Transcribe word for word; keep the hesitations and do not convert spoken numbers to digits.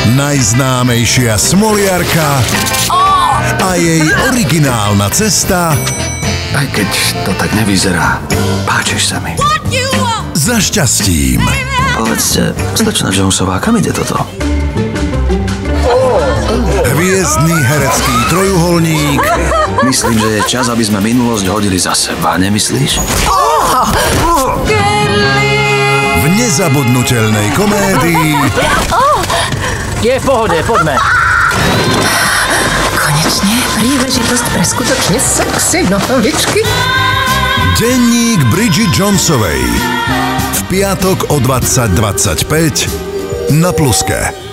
najznámejšia smoliarka a jej originálna cesta, aj keď to tak nevyzerá, páčiš sa mi. Za šťastím. Povedzte, slečna Jonesová, kam ide toto? Hviezdny herecký trojuholník. Myslím, že je čas, aby sme minulosť hodili za seba, nemyslíš? V nezabudnutelnej komédii Je v pohode, poďme. Konečne príležitosť pre skutočne sexy nohavičky. Denník Bridget Jonesovej. V piatok o dvadsať dvadsaťpäť na Pluske.